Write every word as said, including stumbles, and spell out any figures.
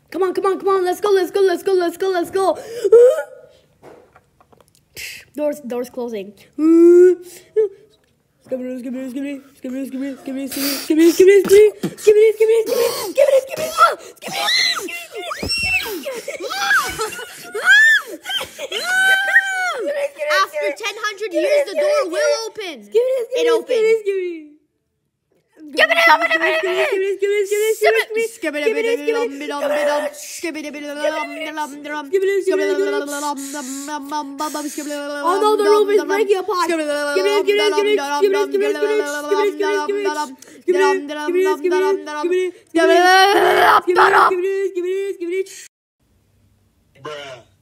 Come on, come on, come on. Let's go, let's go, let's go, let's go, let's go. Doors, doors closing. Skibidi, skibidi, skibidi, skibidi, skibidi, skibidi, skibidi, skibidi, skibidi, skibidi, skibidi, skibidi, skibidi, After ten hundred years, the door will open. It opens. Oh no, the roof is breaking apart. Bruh.